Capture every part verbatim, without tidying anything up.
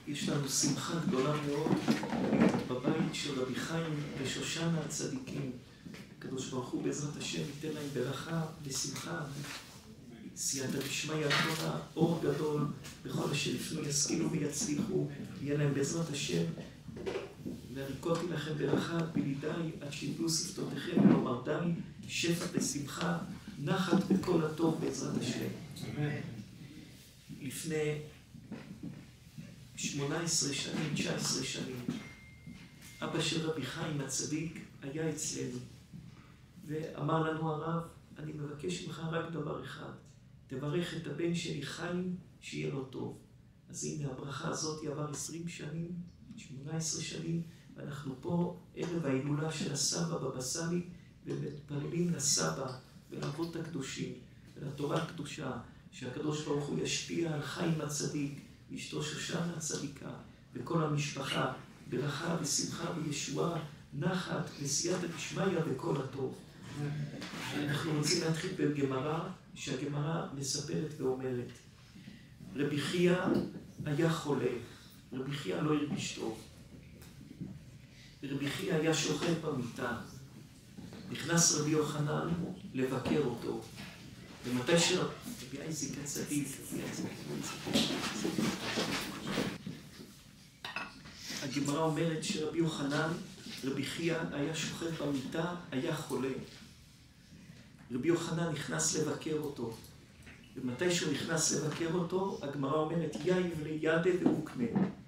יש לנו שמחה גדולה מאוד בבית של רבי חיים ושושנה הצדיקים. הקדוש ברוך הוא בעזרת השם ייתן להם ברכה ושמחה, סייעתא דשמיא גדולה, אור גדול, בכל אשר יפנו ישכילו ויצליחו, יהיה להם בעזרת השם. והריקותי לכם ברכה בלידי עד שיפלו שפתותיכם ולומר די, שפע ושמחה, נחת בכל הטוב בעזרת השם. לפני שמונה עשרה שנים, תשע עשרה שנים, אבא של רבי חיים הצדיק היה אצלנו, ואמר לנו הרב, אני מבקש ממך רק דבר אחד, תברך את הבן שלי חיים, שיהיה לו טוב. אז הנה הברכה הזאת עבר עשרים שנים, שמונה עשרה שנים, ואנחנו פה ערב ההילולה של הסבא בבא סאלי, ומתפללים לסבא ולאבות הקדושים ולתורה הקדושה, שהקדוש ברוך הוא ישפיע על חיים הצדיק, ואשתו שושנה הצדיקה, וכל המשפחה, ברכה ושמחה וישועה, נחת וסייעתא דשמיא וכל הטוב. אנחנו רוצים להתחיל בגמרא, שהגמרא מספרת ואומרת, רבי חייא היה חולה, רבי חייא לא הרגיש טוב. רבי חייא היה שוכב במיטה, נכנס רבי יוחנן לבקר אותו, ומתי שרבי אייזיק הצדיק, הגמרא אומרת שרבי יוחנן, רבי חייא היה שוכב במיטה, היה חולה. רבי יוחנן נכנס לבקר אותו, ומתי שהוא נכנס לבקר אותו, הגמרא אומרת יאיב לידע ואוקמה.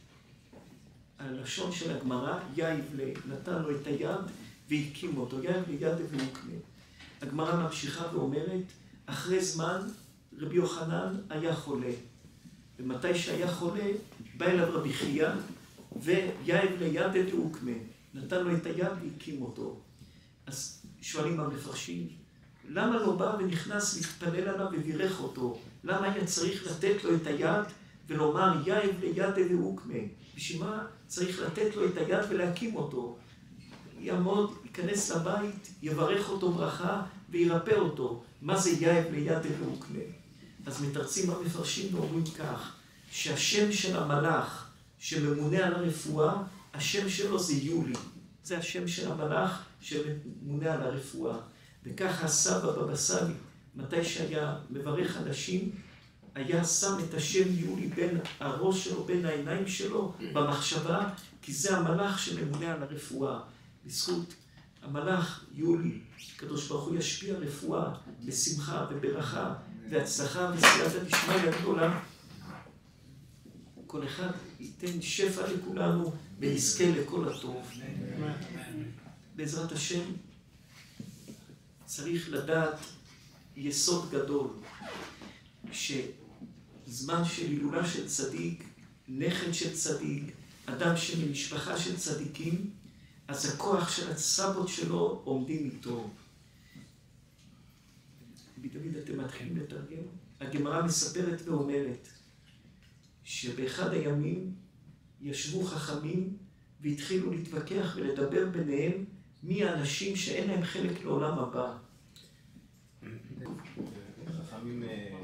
הלשון של הגמרא, יאיב נתן לו את היד והקים אותו, יאיב לידע ואוקמה. הגמרא ממשיכה ואומרת, אחרי זמן רבי יוחנן היה חולה, ומתי שהיה חולה, בא אליו רבי חייא, ויאיב לידע ואוקמה. נתן לו את היד והקים אותו. אז שואלים המפרשים, למה לא בא ונכנס להתפלל עליו ובירך אותו? למה היה צריך לתת לו את היד ולומר יאיב לידע ואוקמה? בשביל מה צריך לתת לו את היד ולהקים אותו? יעמוד, ייכנס לבית, יברך אותו ברכה וירפא אותו. מה זה יאיב לידע ואוקמה? אז מתרצים המפרשים ואומרים כך, שהשם של המלאך שממונה על הרפואה, השם שלו זה יולי. זה השם של המלאך שממונה על הרפואה. וככה הסבא בבא סאלי, מתי שהיה מברך אנשים, היה שם את השם יולי בין הראש שלו, בין העיניים שלו, במחשבה, כי זה המלאך שממונה על הרפואה. בזכות המלאך יולי, הקדוש ברוך הוא ישפיע רפואה בשמחה וברכה והצלחה וסייעתא דשמיא גדולה. כל אחד ייתן שפע לכולנו ונזכה לכל הטוב. בעזרת השם צריך לדעת יסוד גדול, שזמן של הילולה של צדיק, נכד של צדיק, אדם שממשפחה של צדיקים, אז הכוח של הסבות שלו עומדים איתו. תמיד אתם מתחילים לתרגם. הגמרא מספרת ואומרת, שבאחד הימים ישבו חכמים והתחילו להתווכח ולדבר ביניהם מי האנשים שאין להם חלק לעולם הבא. חכמים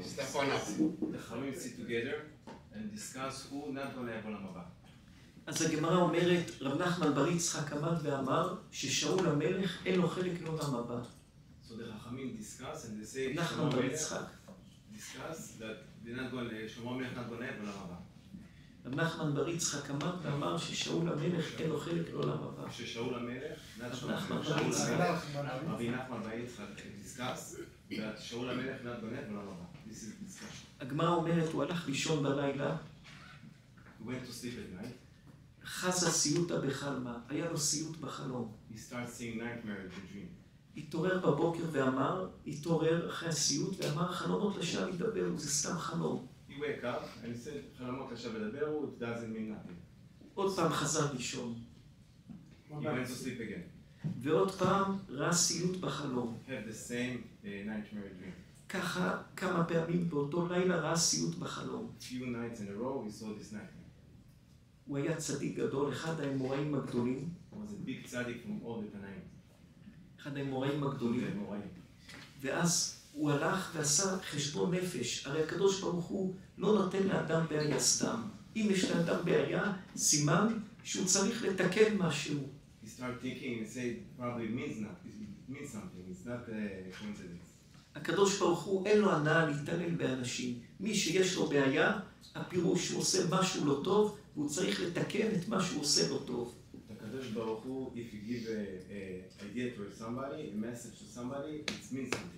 sit together and discuss who not going to have עולם הבא. אז הגמרא אומרת, רב נחמן בר יצחק עמד ואמר ששאול המלך אין לו חלק לעולם הבא. So the חכמים discuss and they say נחמן בר יצחק. discuss that they're not going to, שלמה המלך not going to have עולם הבא. רב נחמן בר יצחק עמד ואמר ששאול המלך אין לו חלק לעולם הבא. ששאול המלך, נחמן בר יצחק. רבי נחמן בר יצחק discuss that שאול המלך not going to have עולם הבא. This is discussion. הגמרא אומרת, הוא הלך לישון בלילה. He went to sleep at night. חזה סיוטה בחלמה, היה לו סיוט בחלום. He started seeing nightmares in dream. התעורר בבוקר ואמר, התעורר אחרי הסיוט ואמר, חלומות לשווא ידברו, זה סתם חלום. He wake up and he said, חלומות לשווא ידברו, it doesn't mean nothing. עוד פעם חזר לישון. He went to sleep again. ועוד פעם ראה סיוט בחלום. Had the same uh, nightmare dream. ככה כמה פעמים באותו לילה ראה סיוט בחלום. Few nights in a row he saw this nightmare. הוא היה צדיק גדול, אחד האמוראים הגדולים. He was a big tzaddik from all the Tanaim. אחד האמוראים הגדולים. ואז הוא הלך ועשה חשבון נפש. הרי הקדוש ברוך הוא לא נותן לאדם בעיה סתם. אם יש לאדם בעיה, סימן שהוא צריך לתקן משהו. He started thinking and said, probably it means not, it means something, it's not a coincidence. הקדוש ברוך הוא אין לו הנאה להתעלל באנשים. מי שיש לו בעיה, הפירוש שהוא עושה משהו לא טוב, והוא צריך לתקן את מה שהוא עושה לא טוב. הקדוש ברוך הוא, if you give an idea to somebody, a message to somebody, it means something.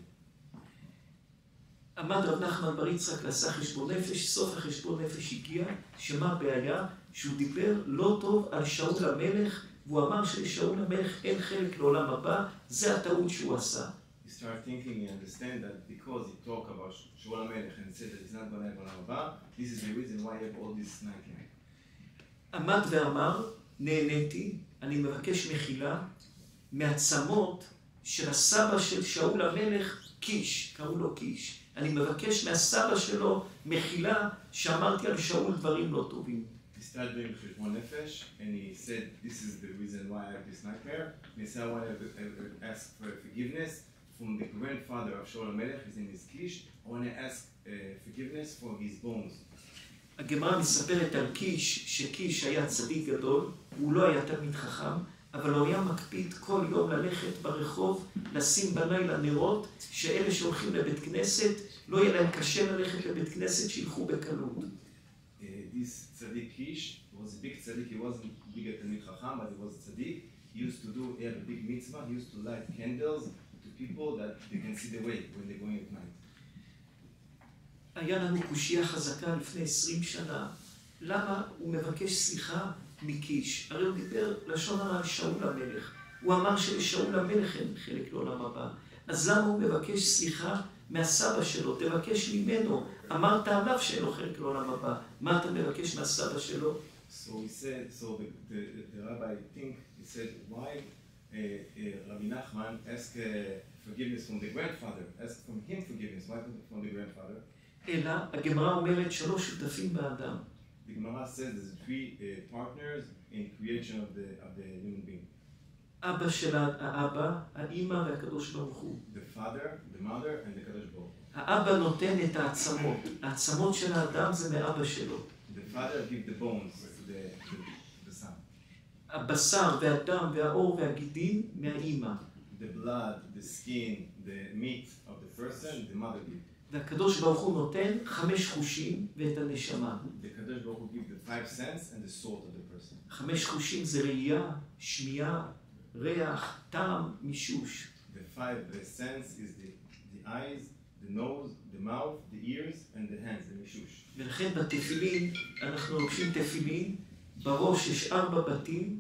עמד רב נחמן בר יצחק לעשה חשבון נפש, סוף החשבון נפש הגיע, שמה הבעיה? שהוא דיבר לא טוב על שאול המלך, והוא אמר שלשאול המלך אין חלק לעולם הבא, זה הטעות שהוא עשה. He started thinking and understand that because he talked about Shaul HaMelech and said that he's not going to have Olam Haba, this is the reason why you have all this nightmare. עמד ואמר, נהניתי, אני מבקש מחילה, מעצמות של הסבא של שאול המלך, קיש, קראו לו קיש. אני מבקש מהסבא שלו מחילה שאמרתי על שאול דברים לא טובים. He started doing חשבון נפש, and he said, this is the reason why I have this nightmare. And he said, I want to ask for forgiveness from the grandfather of Shaul HaMelech, his name is Kish. I want to ask uh, forgiveness for his bones. הגמרא מספרת על קיש, שקיש היה צדיק גדול, הוא לא היה תלמיד חכם, אבל הוא היה מקפיד כל יום ללכת ברחוב, לשים בלילה נרות, שאלה שהולכים לבית כנסת, לא יהיה להם קשה ללכת לבית כנסת, שילכו בקלות. This tzaddik Kish was a big tzaddik. He wasn't big at Talmid Chacham, but he was a tzaddik. He used to do, he had a big mitzvah. He used to light candles to people that they can see the way when they're going at night. היה לנו קושייה חזקה לפני עשרים שנה. למה הוא מבקש סליחה מקיש? הרי הוא דיבר לשון הרע על שאול המלך. הוא אמר שלשאול המלך אין חלק לעולם הבא. אז למה הוא מבקש סליחה מהסבא שלו? תבקש ממנו. אמרת עליו שאין לו חלק לעולם הבא. מה אתה מבקש מהסבא שלו? So he said, so the, the, the rabbi, I think, he said, why uh, uh, Rabbi Nachman asked uh, forgiveness from the grandfather? Ask from him forgiveness, why from the grandfather? אלא, הגמרא אומרת שלוש שותפים באדם. The Gemara says there's three uh, partners in creation of the, of the human being. אבא של האבא, האמא והקדוש ברוך הוא. The father, the mother, and the Kadosh Baruch. האבא נותן את העצמות. העצמות של האדם זה מאבא שלו. The father gives the bones to the, the, the son. הבשר והדם והאור והגידים מהאמא. The blood, the skin, the meat of the person, the mother gives. והקדוש ברוך הוא נותן חמש חושים ואת הנשמה. The Kadosh Baruch Hu gives the five senses and the soul of the person. חמש חושים זה ראייה, שמיעה, ריח, טעם, מישוש. The five the sense is the, the eyes, the nose, the mouth, the ears, and the hands, the mishush. ולכן בתפילין, אנחנו לובשים תפילין, בראש יש ארבע בתים,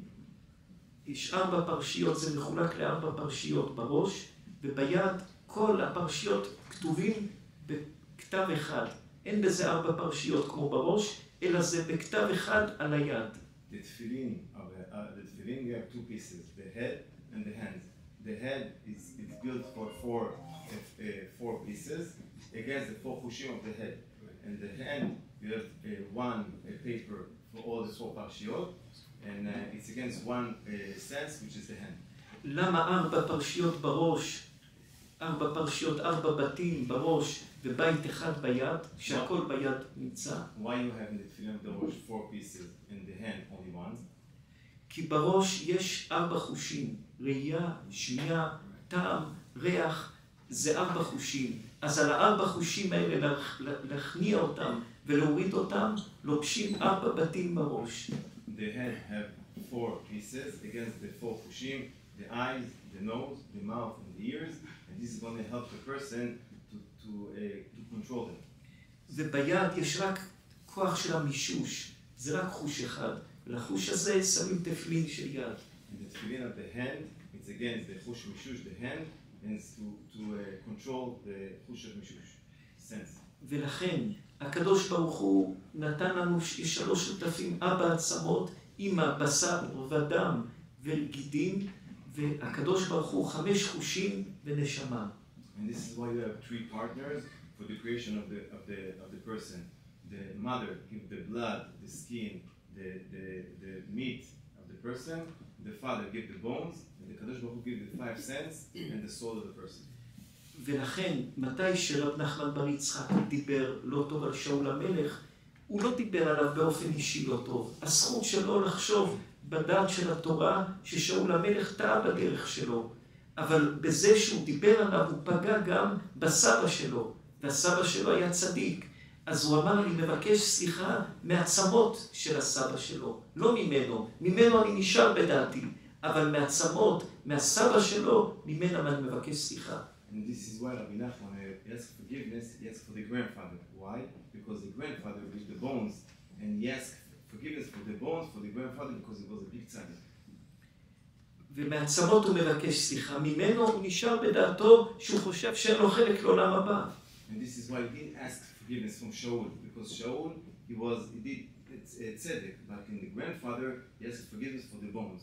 יש ארבע פרשיות, זה מחולק לארבע פרשיות בראש, וביד כל הפרשיות כתובים בכתב אחד. אין בזה ארבע פרשיות כמו בראש, אלא זה בכתב אחד על היד. The tefillin, of the, uh, the tefillin, we have two pieces, the head and the hands. The head is it's built for four, uh, uh, four pieces against the four chushim of the head. And the hand, you have uh, one uh, paper for all the four parshiot, and uh, it's against one uh, sense, which is the hand. למה ארבע פרשיות בראש, ארבע פרשיות, ארבע בתים בראש ובית אחד ביד, שהכל ביד נמצא? Why you have in the tefillin of the rosh four pieces and the hand only one? כי בראש יש ארבע חושים, ראייה, שמיעה, טעם, ריח, זה ארבע חושים. אז על הארבע חושים האלה להכניע אותם ולהוריד אותם, לובשים ארבע בתים בראש. The head have four pieces against the four chushim, the eyes, the nose, the mouth, and the ears, and this is going to help the person to, to, uh, to control them. וביד יש רק כוח של המישוש, זה רק חוש אחד. לחוש הזה שמים תפילין של יד. And the tefillin of the hand, it's against the chush mishush, the hand, and it's to, to uh, control the chush of mishush, sense. ולכן, הקדוש ברוך הוא נתן לנו שלוש שותפים, אבא עצמות, אמא, בשר ודם וגידים, והקדוש ברוך הוא חמש חושים ונשמה. And this is why you have three partners for the creation of the, of the, of the person. The mother gives the blood, the skin, the, the, the meat of the person. The father gives the bones, and the Kadosh Baruch Hu gives the five senses and the soul of the person. ולכן, מתי שרב נחמן בר יצחק דיבר לא טוב על שאול המלך, הוא לא דיבר עליו באופן אישי לא טוב. הזכות שלו לחשוב בדעת של התורה ששאול המלך טעה בדרך שלו. אבל בזה שהוא דיבר עליו הוא פגע גם בסבא שלו. והסבא שלו היה צדיק. אז הוא אמר, אני מבקש סליחה מעצמות של הסבא שלו. לא ממנו. ממנו אני נשאר בדעתי. אבל מעצמות, מהסבא שלו, ממנה אני מבקש סליחה. And this is why Rabbi Nachman uh, asked forgiveness, he asked for the grandfather. Why? Because the grandfather with the bones, and he asked forgiveness for the bones for the grandfather because he was a big tzaddik. ומעצמות הוא מבקש סליחה. ממנו הוא נשאר בדעתו שהוא חושב שאין לו חלק לעולם הבא. And this is why he didn't ask forgiveness from Shaul, because Shaul, he was, he did uh, tzedek, but in the grandfather, he asked forgiveness for the bones.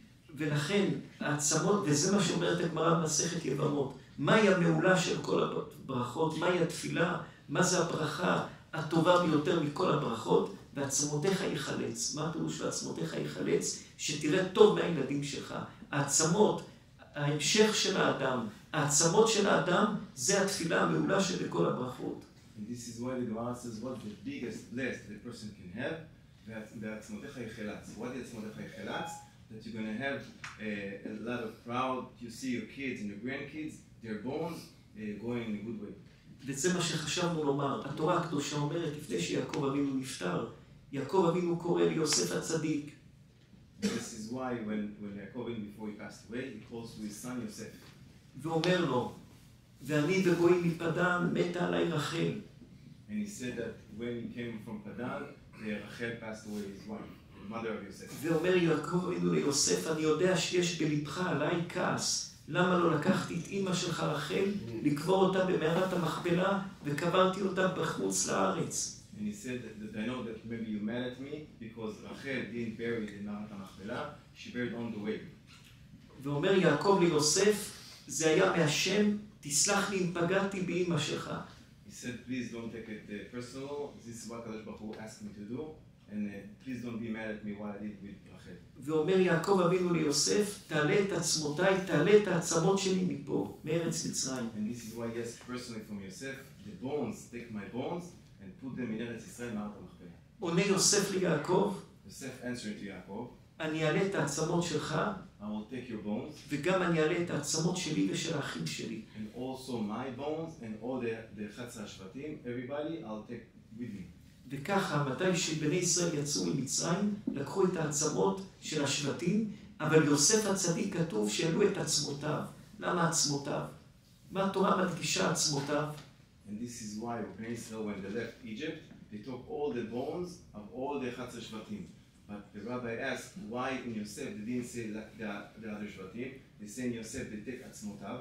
ולכן העצמות, וזה מה שאומרת הגמרא במסכת יבמות, מהי המעולה של כל הברכות, מהי התפילה, מה זה הברכה הטובה ביותר מכל הברכות, ועצמותיך יחלץ. מה הפירוש לעצמותיך יחלץ? שתראה טוב מהילדים שלך. העצמות, ההמשך של האדם, העצמות של האדם, זה התפילה המעולה שבכל הברכות. And this is why the Gemara says, what's the biggest bless the person can have? ועצמותיך יחלץ. What is עצמותיך יחלץ? That you're going to have uh, a lot of proud, you see your kids and your grandkids, their bones uh, going in a good way. וזה מה שחשבנו לומר. התורה הקדושה אומרת, לפני שיעקב אבינו נפטר, יעקב אבינו קורא ליוסף הצדיק. This is why when, when Yaakov, before he passed away, he calls to his son Yosef. ואומר לו, ואני בגויים מפדן מתה עליי רחל. And he said that when he came from Padan, Rachel passed away, his wife, the mother of Yosef. ואומר יעקב אבינו ליוסף, אני יודע שיש בלבך עליי כעס. למה לא לקחתי את אמא שלך רחל, לקבור אותה במערת המכפלה, וקברתי אותה בחוץ לארץ? And he said that, that I know that maybe you mad at me because Rachel didn't bury it in Marat HaMachpelah, she buried on the way. ואומר יעקב ליוסף, זה היה מהשם, תסלח לי אם פגעתי באמא שלך. He said, please don't take it uh, personal. This is what Kadosh Baruch Hu asked me to do, and uh, please don't be mad at me what I did with Rachel. ואומר יעקב אבינו ליוסף, תעלה את עצמותיי, תעלה את העצמות שלי מפה, מארץ מצרים. And this is why he asked personally from Yosef, the bones, take my bones and put them in Eretz Yisrael, Marat HaMachpelah. עונה יוסף ליעקב, Yosef answering to Yaakov, אני אעלה את העצמות שלך, I will take your bones, וגם אני אעלה את העצמות שלי ושל האחים שלי. and also my bones, and all the, the אחד עשר שבטים, everybody, I'll take with me. וככה, מתי שבני ישראל יצאו ממצרים, לקחו את העצמות של השבטים, אבל יוסף הצדיק כתוב שהעלו את עצמותיו. למה עצמותיו? מה התורה מדגישה עצמותיו? And this is why when Israel, when they left Egypt, they took all the bones of all the אחד עשר שבטים. But the rabbi asked why in Yosef they didn't say like the, the other שבטים, they say in Yosef they take עצמותיו.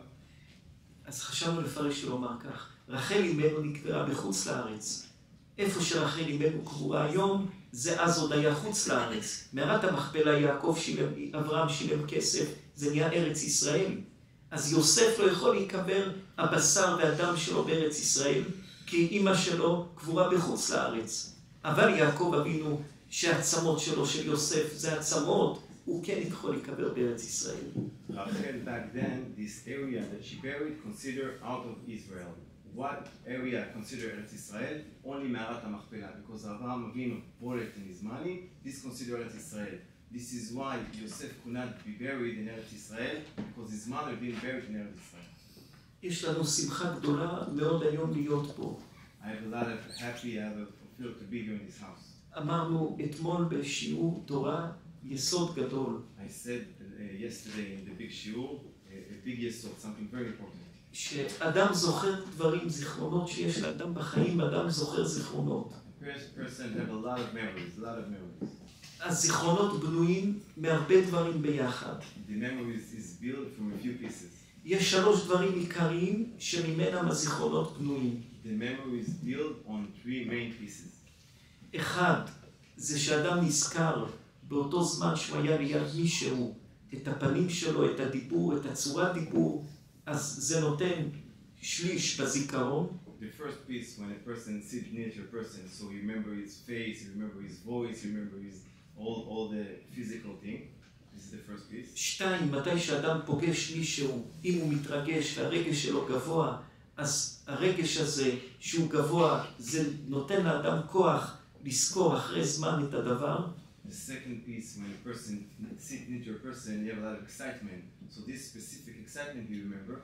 אז חשבנו לפרש ולומר כך, רחל אימנו נקברה בחוץ לארץ. איפה שרחל אימנו קבורה היום, זה אז עוד היה חוץ לארץ. מערת המכפלה יעקב שילם, אברהם שילם כסף, זה נהיה ארץ ישראל. אז יוסף לא יכול להיקבר הבשר והדם שלו בארץ ישראל, כי אמא שלו קבורה בחוץ לארץ. אבל יעקב אבינו שהעצמות שלו של יוסף זה עצמות, הוא כן יכול להיקבר בארץ ישראל. Rachel back then, this area that she buried considered out of Israel. What area considered Eretz Israel? Only Me'arat HaMachpelah, because Avraham Avinu bought it in his money. This considered Eretz Israel. This is why Yosef could not be buried in Eretz Israel, because his mother didn't bury it in Eretz Israel. יש לנו שמחה גדולה מאוד היום להיות פה. I have a lot of happy, I have a feel to be here in this house. אמרנו אתמול בשיעור תורה יסוד גדול. I said uh, yesterday in the big shiur, a, a big yesod, something very important. שאדם זוכר דברים, זיכרונות שיש לאדם בחיים, אדם זוכר זיכרונות. A person have a lot of memories, a lot of memories. הזיכרונות בנויים מהרבה דברים ביחד. The memories is built from a few pieces. יש שלוש דברים עיקריים שממנם הזיכרונות בנויים. The memory is built on three main pieces. אחד, זה שאדם נזכר באותו זמן שהוא היה ליד מישהו, את הפנים שלו, את הדיבור, את הצורת דיבור, אז זה נותן שליש בזיכרון. The first piece, when a person sits near to a person, so you remember his face, you remember his voice, you remember his all, all the physical thing. This is the first piece. שתיים, מתי שאדם פוגש מישהו, אם הוא מתרגש והרגש שלו גבוה, אז הרגש הזה שהוא גבוה, זה נותן לאדם כוח לזכור אחרי זמן את הדבר. The second piece, when a person sits into a person, you have a lot of excitement. So this specific excitement you remember.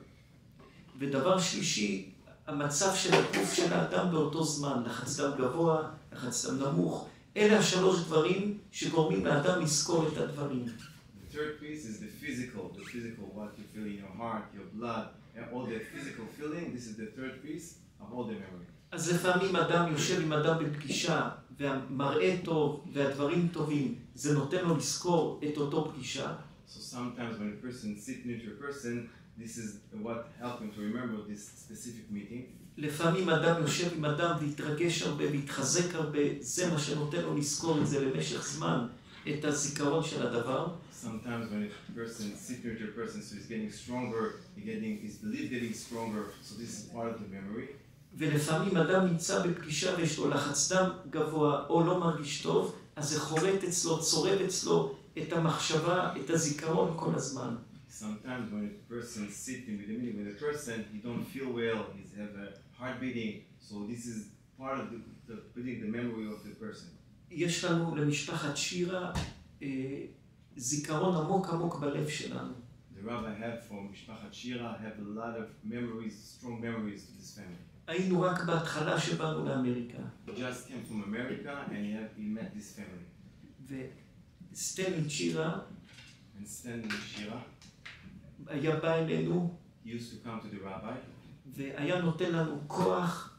ודבר שלישי, המצב של הגוף של האדם באותו זמן, לחץ דם גבוה, לחץ דם נמוך, אלה השלוש דברים שגורמים לאדם לזכור את הדברים. The third piece is the physical, the physical, what you feel in your heart, your blood, and all the physical feeling. This is the third piece of all the memory. אז לפעמים אדם יושב עם אדם בפגישה, והמראה טוב והדברים טובים, זה נותן לו לזכור את אותו פגישה. So sometimes when a person sits near to a person, this is what helps him to remember this specific meeting. לפעמים אדם יושב עם אדם והתרגש הרבה והתחזק הרבה, זה מה שנותן לו לזכור את זה למשך זמן, את הזיכרון של הדבר. Sometimes when a person sits near to a person, so he's getting stronger, he's getting, his belief getting stronger, so this is part of the memory. ולפעמים אדם נמצא בפגישה ויש לו לחץ דם גבוה או לא מרגיש טוב, אז זה חורט אצלו, צורב אצלו את המחשבה, את הזיכרון כל הזמן. Sometimes when a person sits in the meeting with a person, he don't feel well, he has a heart beating, so this is part of the, the building the memory of the person. יש לנו למשפחת שירה אה, זיכרון עמוק עמוק בלב שלנו. The rabbi had for משפחת שירה have a lot of memories, strong memories to this family. היינו רק בהתחלה שבאנו לאמריקה. He just came from America and he, had, he met this family. וסטנלי שירה And Stanley Shira, היה בא אלינו he used to come to the rabbi. והיה נותן לנו כוח,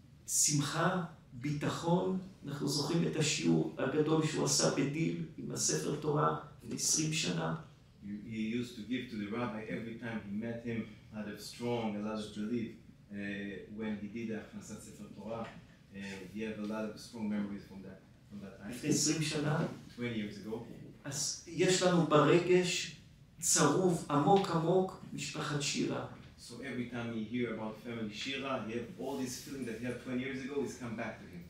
שמחה, ביטחון. אנחנו זוכרים את השיעור הגדול שהוא עשה בדיל עם הספר תורה ל-עשרים שנה. He used to give to the rabbi every time he met him a lot of strong, a lot of belief. Uh, when he did הכנסת ספר תורה, uh, he had a lot of strong memories from that, from that time. לפני עשרים שנה. twenty years ago. אז יש לנו ברגש צרוב עמוק עמוק משפחת שירה. So every time you hear about family Shira, you have all this feeling that he had twenty years ago is come back to him.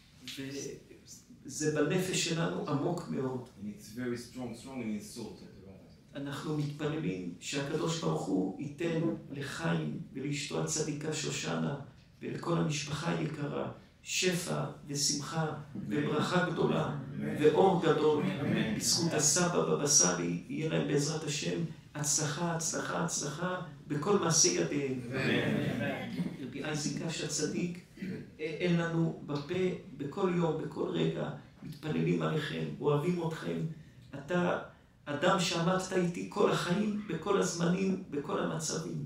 וזה בנפש שלנו עמוק מאוד. And it's very strong, strong in his soul. אנחנו מתפללים שהקדוש ברוך הוא ייתן לחיים ולאשתו הצדיקה שושנה ולכל המשפחה היקרה שפע ושמחה וברכה גדולה ואור גדול. בזכות הסבא בבא סאלי יהיה להם בעזרת השם הצלחה, הצלחה, הצלחה בכל מעשה ידיהם. רבי אייזיק קאש הצדיק, אין לנו בפה בכל יום, בכל רגע, מתפללים עליכם, אוהבים אתכם. אתה אדם שעמדת איתי כל החיים, בכל הזמנים, בכל המצבים.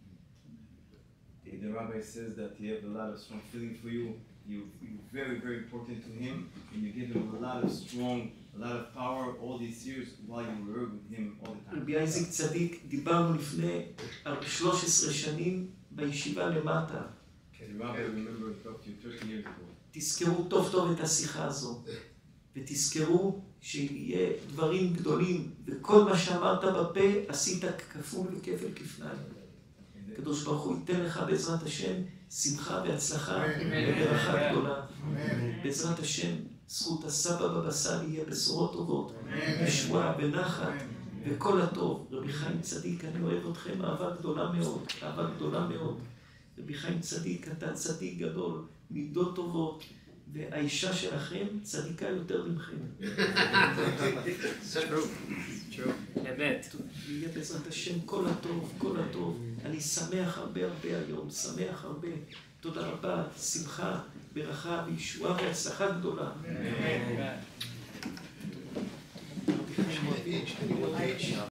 The rabbi says that he has a lot of strong feeling for you. You, you're very, very important to him, and you give him a lot of strong, a lot of power all these years while you were with him all the time. רבי אייזיק צדיק, דיברנו לפני שלוש עשרה שנים בישיבה למטה. The rabbi remember he talked to you thirteen years ago. תזכרו טוב טוב את השיחה הזו, ותזכרו שיהיה דברים גדולים, וכל מה שאמרת בפה עשית כפול וכפל כפליים. הקדוש ברוך הוא ייתן לך בעזרת השם שמחה והצלחה וברכה גדולה. בעזרת השם, זכות הסבא בבא סאלי יהיה בשורות טובות, ישועה ונחת וכל הטוב. רבי חיים צדיק, אני אוהב אתכם אהבה גדולה מאוד, אהבה גדולה מאוד. רבי חיים צדיק, אתה צדיק גדול, מידות טובות, והאישה שלכם צדיקה יותר ממכם. אמת. יהיה בעזרת השם כל הטוב, כל הטוב. אני שמח הרבה הרבה היום, שמח הרבה. תודה רבה, שמחה, ברכה וישועה והצלחה גדולה. אמן.